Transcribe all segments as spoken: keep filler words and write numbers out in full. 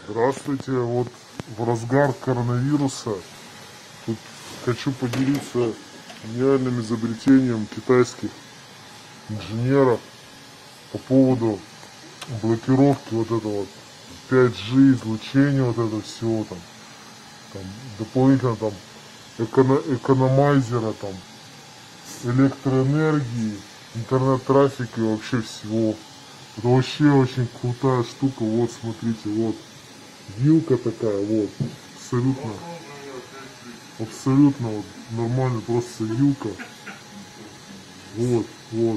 Здравствуйте, вот в разгар коронавируса тут хочу поделиться гениальным изобретением китайских инженеров по поводу блокировки вот этого вот пять джи излучения, вот этого всего там, там дополнительно там эконо экономайзера, там электроэнергии, интернет-трафика и вообще всего. Это вообще очень крутая штука. Вот смотрите, вот вилка такая, вот абсолютно, абсолютно вот нормально, просто вилка. Вот, вот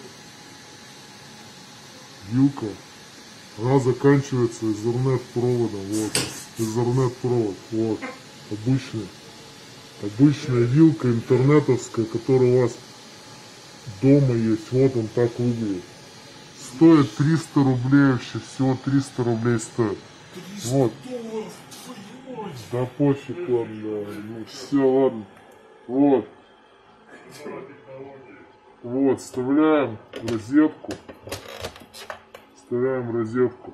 вилка. Она заканчивается Ethernet-проводом, вот, Ethernet-провод, вот, обычный, обычная вилка интернетовская, которая у вас дома есть, вот он так выглядит. Стоит триста рублей вообще, всего триста рублей стоит. Вот. Да пофиг, ладно, ну все, ладно. Вот. Вот, вставляем в розетку. Вставляем в розетку.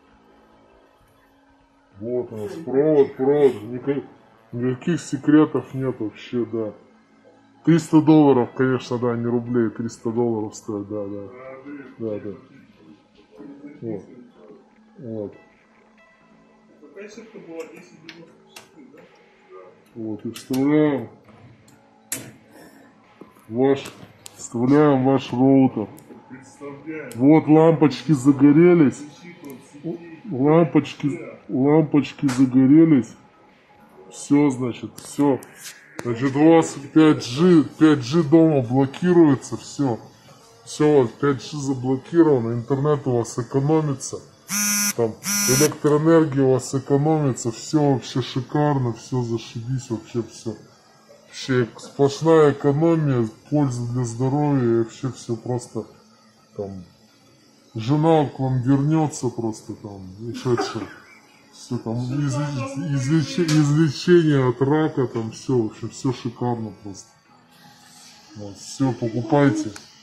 Вот у нас провод, провод. Никаких, никаких секретов нет вообще, да. триста долларов, конечно, да, не рублей. триста долларов стоит, да, да. Да, да. Вот. Вот. Вот, и вставляем ваш, вставляем ваш роутер. Вот лампочки загорелись. Лампочки, лампочки загорелись. Все, значит, все. Значит, у вас пять джи, пять джи дома блокируется, все. Все, вот пять джи заблокировано, интернет у вас экономится. Там электроэнергия у вас экономится, все вообще шикарно, все зашибись, вообще все. Вообще сплошная экономия, польза для здоровья, и вообще все просто там. Жена к вам вернется просто там, еще что. Все там, из, излеч, излечение от рака, там все, в общем, все шикарно просто. Вот, все, покупайте.